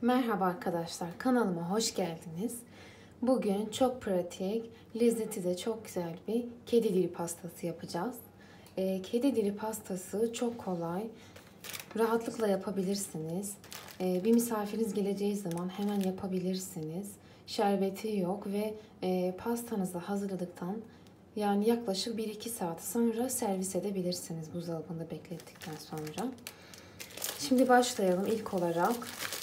Merhaba arkadaşlar, kanalıma hoş geldiniz. Bugün çok pratik, lezzeti de çok güzel bir kedi dili pastası yapacağız. Kedi dili pastası çok kolay, rahatlıkla yapabilirsiniz. Bir misafiriniz geleceği zaman hemen yapabilirsiniz. Şerbeti yok ve pastanızı hazırladıktan yani yaklaşık 1-2 saat sonra servis edebilirsiniz buzdolabında beklettikten sonra. Şimdi başlayalım ilk olarak.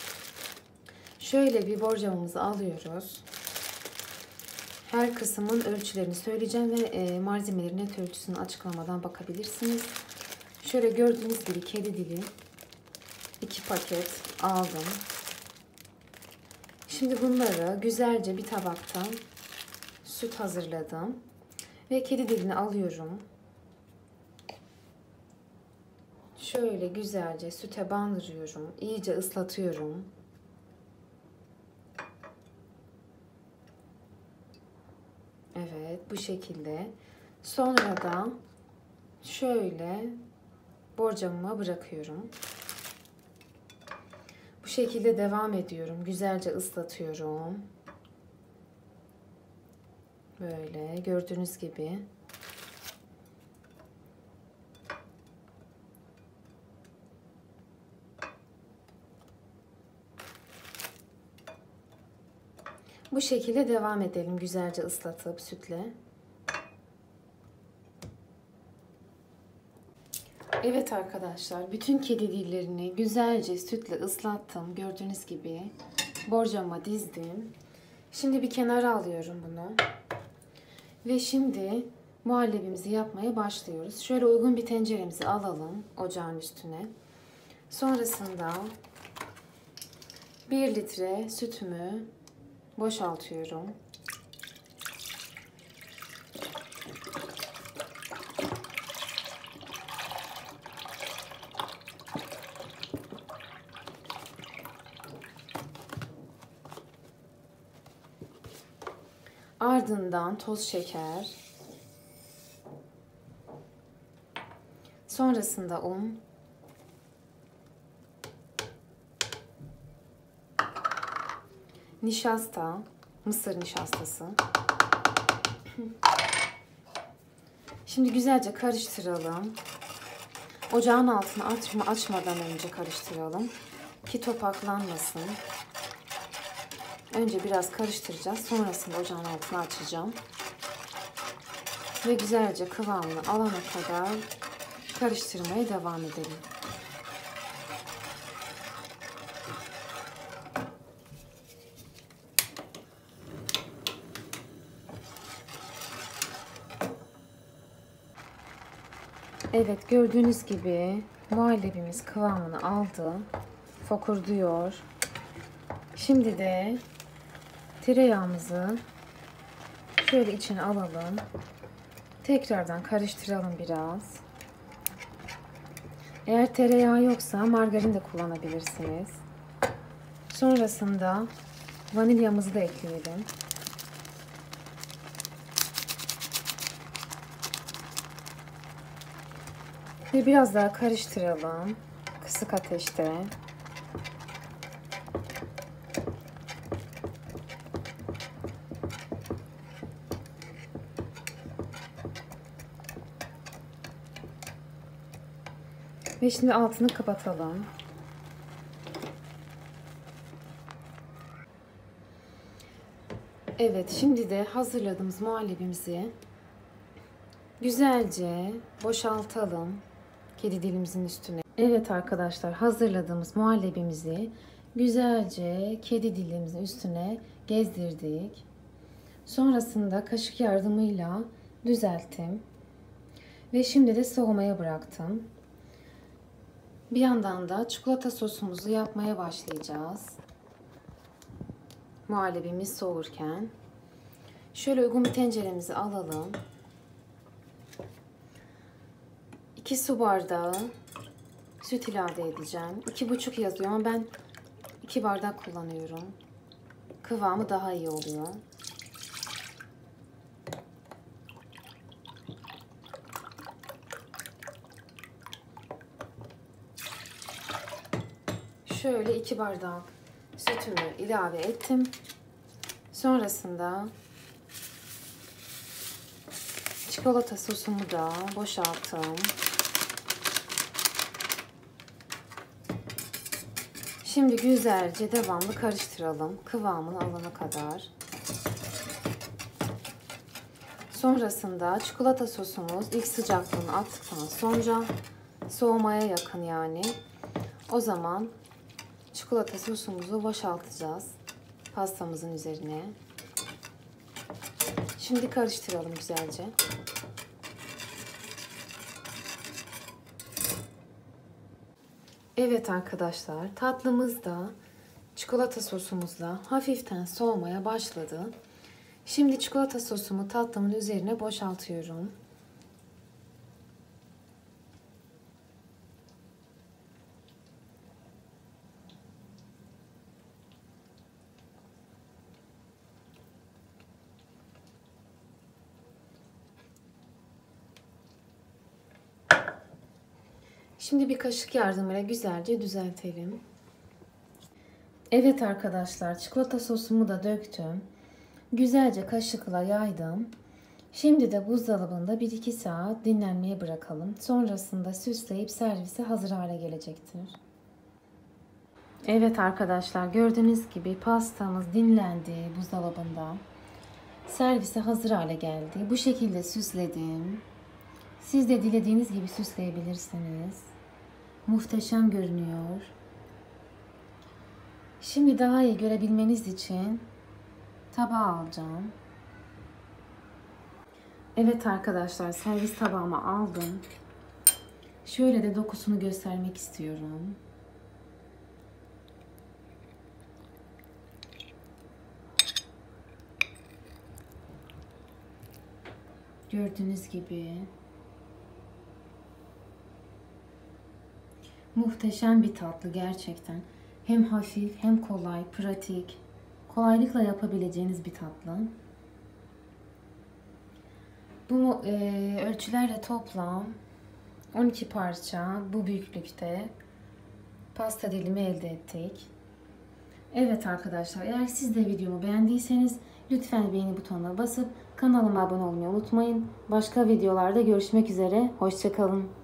Şöyle bir borcamımızı alıyoruz. Her kısmın ölçülerini söyleyeceğim ve malzemelerin net ölçüsünü açıklamadan bakabilirsiniz. Şöyle gördüğünüz gibi kedi dili 2 paket aldım. Şimdi bunları güzelce bir tabaktan süt hazırladım. Ve kedi dilini alıyorum. Şöyle güzelce süte bandırıyorum. İyice ıslatıyorum. Evet, bu şekilde. Sonra da şöyle borcamıma bırakıyorum. Bu şekilde devam ediyorum. Güzelce ıslatıyorum. Böyle gördüğünüz gibi. Bu şekilde devam edelim. Güzelce ıslatıp sütle. Evet arkadaşlar, bütün kedi dillerini güzelce sütle ıslattım. Gördüğünüz gibi borcama dizdim. Şimdi bir kenara alıyorum bunu. Ve şimdi muhallebimizi yapmaya başlıyoruz. Şöyle uygun bir tenceremizi alalım ocağın üstüne. Sonrasında 1 litre sütümü boşaltıyorum. Ardından toz şeker. Sonrasında un. Nişasta, mısır nişastası. Şimdi güzelce karıştıralım. Ocağın altını açmadan önce karıştıralım ki topaklanmasın. Önce biraz karıştıracağız. Sonrasında ocağın altını açacağım. Ve güzelce kıvamını alana kadar karıştırmaya devam edelim. Evet, gördüğünüz gibi muhallebimiz kıvamını aldı. Fokurduyor. Şimdi de tereyağımızı şöyle içine alalım. Tekrardan karıştıralım biraz. Eğer tereyağı yoksa margarin de kullanabilirsiniz. Sonrasında vanilyamızı da ekleyelim. Ve biraz daha karıştıralım. Kısık ateşte. Ve şimdi altını kapatalım. Evet, şimdi de hazırladığımız muhallebimizi güzelce boşaltalım kedi dilimizin üstüne. Evet arkadaşlar, hazırladığımız muhallebimizi güzelce kedi dilimizin üstüne gezdirdik. Sonrasında kaşık yardımıyla düzelttim. Ve şimdi de soğumaya bıraktım. Bir yandan da çikolata sosumuzu yapmaya başlayacağız. Muhallebimiz soğurken. Şöyle uygun bir tenceremizi alalım. 2 su bardağı süt ilave edeceğim. 2,5 yazıyor ama ben 2 bardak kullanıyorum. Kıvamı daha iyi oluyor. Şöyle 2 bardak sütümü ilave ettim. Sonrasında çikolata sosumu da boşalttım. Şimdi güzelce devamlı karıştıralım kıvamını alana kadar. Sonrasında çikolata sosumuz ilk sıcaklığını attıktan sonra soğumaya yakın yani. O zaman çikolata sosumuzu boşaltacağız pastamızın üzerine. Şimdi karıştıralım güzelce. Evet arkadaşlar, tatlımız da çikolata sosumuzla hafiften soğumaya başladı. Şimdi çikolata sosumu tatlımın üzerine boşaltıyorum. Şimdi bir kaşık yardımıyla güzelce düzeltelim. Evet arkadaşlar, çikolata sosumu da döktüm. Güzelce kaşıkla yaydım. Şimdi de buzdolabında 1-2 saat dinlenmeye bırakalım. Sonrasında süsleyip servise hazır hale gelecektir. Evet arkadaşlar, gördüğünüz gibi pastamız dinlendi buzdolabında. Servise hazır hale geldi. Bu şekilde süsledim. Siz de dilediğiniz gibi süsleyebilirsiniz. Muhteşem görünüyor. Şimdi daha iyi görebilmeniz için tabağa alacağım. Evet arkadaşlar, servis tabağıma aldım. Şöyle de dokusunu göstermek istiyorum. Gördüğünüz gibi muhteşem bir tatlı gerçekten. Hem hafif hem kolay, pratik, kolaylıkla yapabileceğiniz bir tatlı. Bu ölçülerle toplam 12 parça bu büyüklükte pasta dilimi elde ettik. Evet arkadaşlar, eğer siz de videomu beğendiyseniz lütfen beğeni butonuna basıp kanalıma abone olmayı unutmayın. Başka videolarda görüşmek üzere. Hoşça kalın.